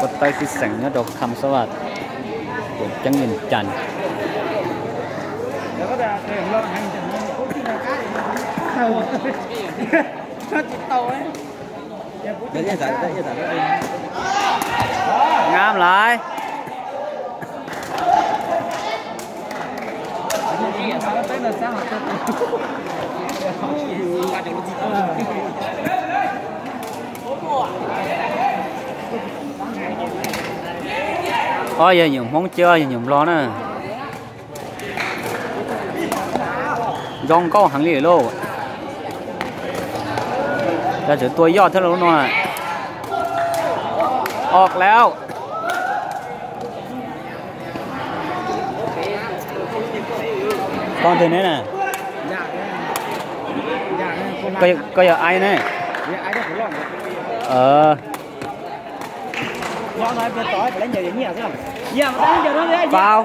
ดไตที่แสงเนื้อดอกคำสวัสดิ์จังเงินจันทร์แล้วก็จะเห็นเราหันจากนั้นปุ๊บที่เราใกล้ชอบจิตโตเลยเดี๋ยวยังใส่ได้ยังใส่ได้งามหลายgiờ nhiều món chơi nhiều lo nè dòng câu hàng lì lôจะถือตัวยอดเท่าไหร่หน่อยออกแล้วตอนถึงนี้น่ะก็อย่าไอ้แน่ร้อนน้อยเป็นต่อยไปเล่นเยอะอย่างเงี้ยใช่ไหมเยี่ยมตอนเดี๋ยวน้องเลยฟาว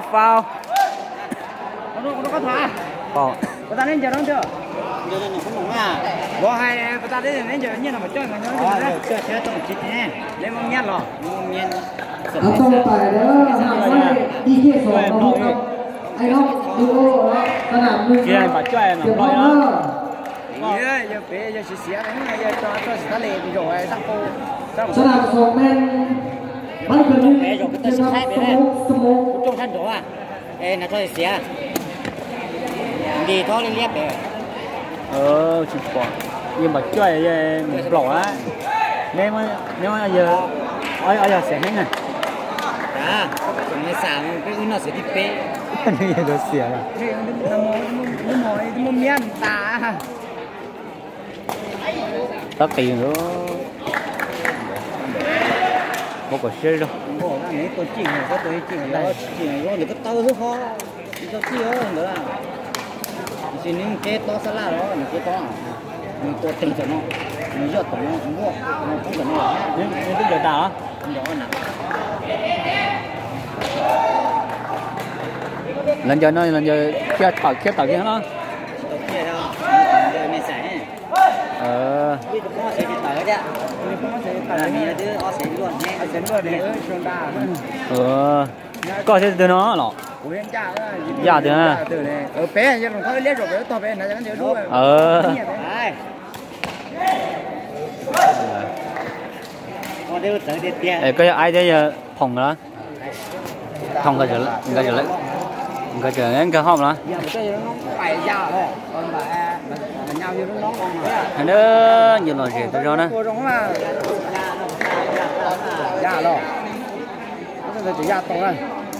nó có thả người ta nên giờ nó chưa giờ nó cũng mỏng à bỏ hai người ta đến nên giờ như là mà chơi mà nhớ chơi chơi tôi chít nè lấy mông nhát rồi mông nhát không phải đó hàng đi kia sổ anh khôngดูขนาดมือ kia phải chơi mà coi đó giờ bé giờ xỉa đấy giờ cho xỉa lệ rồi sang cô สนามสองแม่นมันเป็น bé rồi cái tôi xỉa bé này trong thân đó à ê là tôi xỉa đi thôi lên liếp bé chụp quả nhưng mà chơi mình bỏ á nếu mà giờ giờ sẽ hết này à ngày sáng cái nó sẽ đi bé này giờ xỉa rồi nó miên ta tất tiền nữa một quả xe đâu bộ là mấy con chỉnh này có tôi chỉnh là chỉnh rồi cái tao rất khó cho chi nữa là chỉ những cái to xa la đó những cái to mình to tinh cho nó mình giọt nó cũng mua nó cũng cần nó nhưng cái giờ tao á đó nè lần giờ kia tàu kia nó kia đâu giờ mình sẽ bây giờ có sẽ đi tới đấy mình đưa ó sẽ luôn nghe sẽ luôn để xuống đà có sẽ từ nó lọ dạ từ nè bé giờ còn có lấy rồi bé to bé này chẳng chịu luôn con đưa tới đi tiền cái ai đây giờ phòng đó phòng cái chợ cái hôm đó giờ nó phải già thôi còn mà nhau như nó con mà nó nhiều loại gì từ đó nè già rồi nó chỉ già to thôi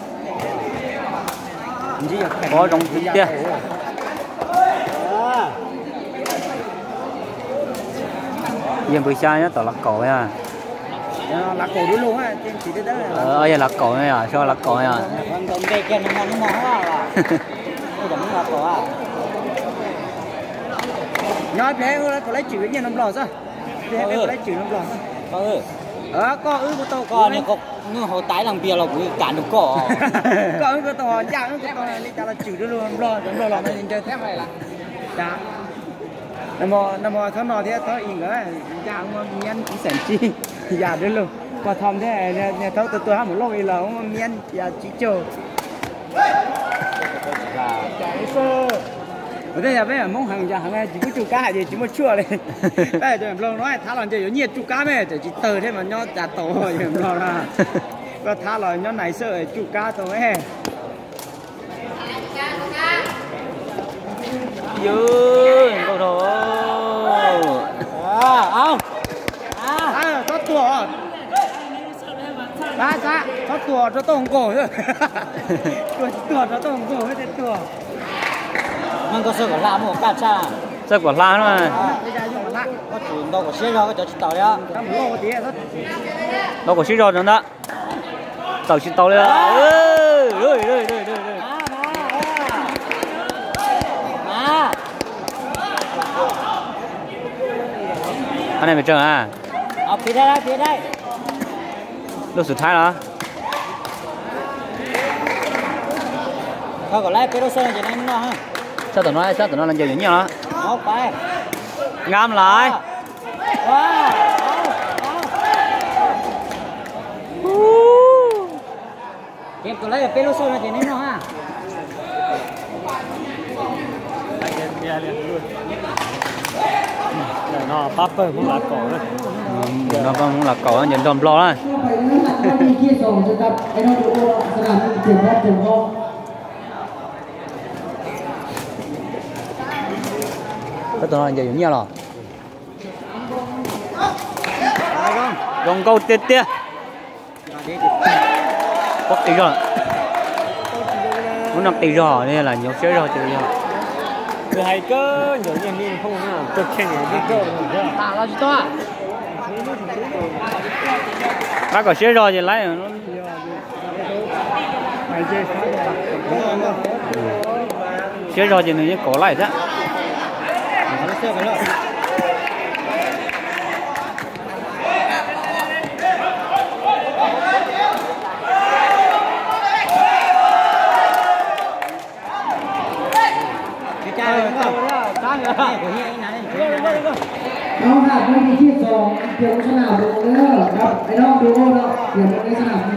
có trong kia giờ buổi sáng nhá tao lạc cổ nha lạc cổ đúng luôn á chỉ tới đó giờ lạc cổ nha sao lạc cổ nha còn đây kia nó mòn quá à nó vẫn lạc cổ à nói bé có lấy chữ như nó lò sao bé có lấy chữ nó lò có của tao có này có nó hồ tái làm bia là cũng cản được có của tao giang của tao này ta là chữ đó luôn lo nó chơi thép này là đã nằm mò thằng nọ thì tao in rồi giang mà miên chỉ sản chi già đấy luôn qua thầm thế này tao tôi ham một lô là không miên già chỉ chờ chạy sơ ở đây là bây giờ mong hàng này chỉ có chú cá gì chỉ một chua này bây giờ lâu nói thả lần chơi nhiều chú cá này chỉ từ thế mà nó trả tổ rồi lâu là và thả lời nó này sợ chú cá tổ ấy dư câu đồ có tua ra có tua cho tôi cổ nữa tua cho tôi cổ hết tuaมันก็เสือกลาหมดกัดจ้าเสือกลาหน่อยก็จุดเราก็เสียเราก็จะต่อแล้วทำโลกดีแล้วเราก็เสียเราจังนะต่อชิต่อเลยมาอันไหนไม่เจออ่ะเอาปิดได้ลูกสุดท้ายเหรอเขาก็ไล่ไปรถเส้นอย่างนั้นเนาะ sao tụi nó làm gì nhỉ nó không phải ngam lại lấy ở pelo sôi là chỉ nên nó ha nó bắp cũng là cỏ đấy nó cũng là cỏ nhìn đom lo đấy cái tụi nó giờ giống nhau rồi gồng câu tiết tiết có tí rồi muốn nằm tí rồi nên là nhiều chơi rồi tí rồi คือไฮเกอร์เดี๋ยวยังมีพวกนั้นจะแข่งไฮเกอร์เหมือนกันเราจะตัว bác có chơi rồi thì lấy nó ไฮเจส chơi rồi thì nó có lại đó nó chơi cái lợi น้องหากไม่มีที่สองเดี๋ยวชนะบุกเด้อครับไอ้น้องดูเนาะเดี๋ยวในสนาม